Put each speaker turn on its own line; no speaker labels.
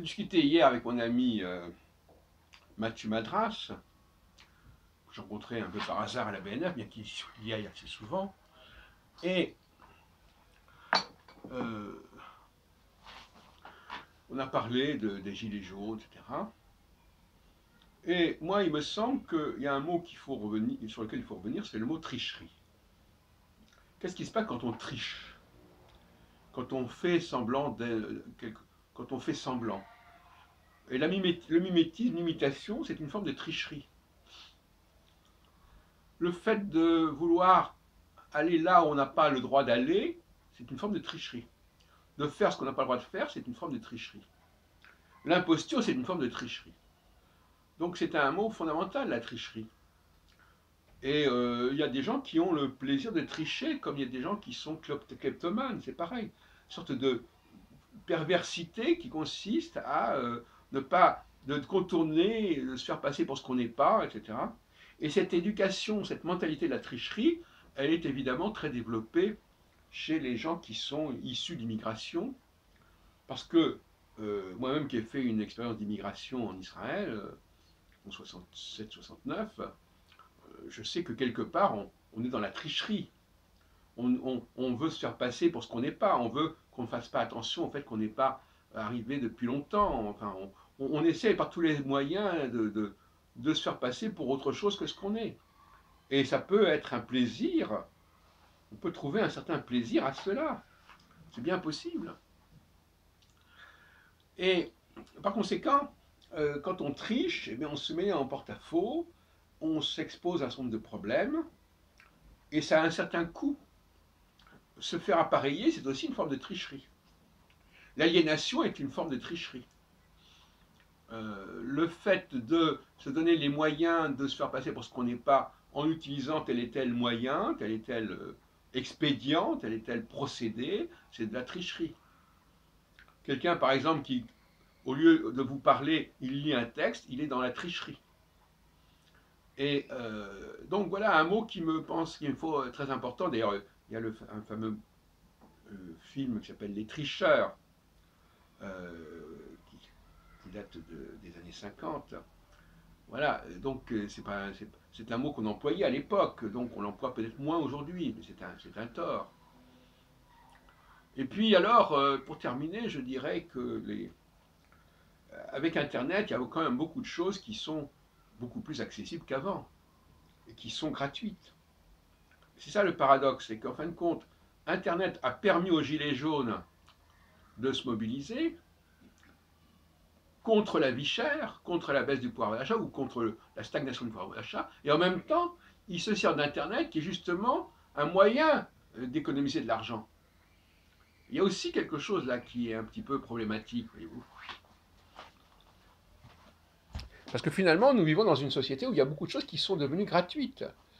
discuté hier avec mon ami Mathieu Madras, que j'ai rencontré un peu par hasard à la BNF, bien qu'il y aille assez souvent. Et euh, on a parlé des gilets jaunes, etc. Et moi, il me semble qu'il y a un mot sur lequel il faut revenir, c'est le mot tricherie. Qu'est-ce qui se passe quand on triche? Quand on fait semblant quand on fait semblant. Et le mimétisme, l'imitation, c'est une forme de tricherie. Le fait de vouloir aller là où on n'a pas le droit d'aller, c'est une forme de tricherie. De faire ce qu'on n'a pas le droit de faire, c'est une forme de tricherie. L'imposture, c'est une forme de tricherie. Donc c'est un mot fondamental, la tricherie. Et il y a des gens qui ont le plaisir de tricher, comme il y a des gens qui sont kleptomanes, c'est pareil. Une sorte de perversité qui consiste à ne pas de contourner, de se faire passer pour ce qu'on n'est pas, etc. Et cette éducation, cette mentalité de la tricherie, elle est évidemment très développée chez les gens qui sont issus d'immigration, parce que moi-même qui ai fait une expérience d'immigration en Israël, en 67-69, je sais que quelque part, on est dans la tricherie. On veut se faire passer pour ce qu'on n'est pas. On veut qu'on ne fasse pas attention au fait qu'on n'est pas arrivé depuis longtemps. Enfin, on essaie par tous les moyens de se faire passer pour autre chose que ce qu'on est. Et ça peut être un plaisir. On peut trouver un certain plaisir à cela. C'est bien possible. Et par conséquent, quand on triche, eh bien, on se met en porte-à-faux, on s'expose à un certain nombre de problèmes, et ça a un certain coût. Se faire appareiller, c'est aussi une forme de tricherie. L'aliénation est une forme de tricherie. Le fait de se donner les moyens de se faire passer pour ce qu'on n'est pas en utilisant tel et tel moyen, tel et tel expédient, tel et tel procédé, c'est de la tricherie. Quelqu'un, par exemple, qui, au lieu de vous parler, il lit un texte, il est dans la tricherie. Et donc voilà un mot qui me pense qu'il faut très important. D'ailleurs, il y a un fameux film qui s'appelle Les Tricheurs, qui date des années 50. Voilà, donc c'est un mot qu'on employait à l'époque, donc on l'emploie peut-être moins aujourd'hui, mais c'est un tort. Et puis alors, pour terminer, je dirais que avec Internet, il y a quand même beaucoup de choses qui sont beaucoup plus accessibles qu'avant, et qui sont gratuites. C'est ça le paradoxe, c'est qu'en fin de compte, Internet a permis aux Gilets jaunes de se mobiliser contre la vie chère, contre la baisse du pouvoir d'achat ou contre la stagnation du pouvoir d'achat, et en même temps, ils se servent d'Internet qui est justement un moyen d'économiser de l'argent. Il y a aussi quelque chose là qui est un petit peu problématique, voyez-vous. Parce que finalement, nous vivons dans une société où il y a beaucoup de choses qui sont devenues gratuites.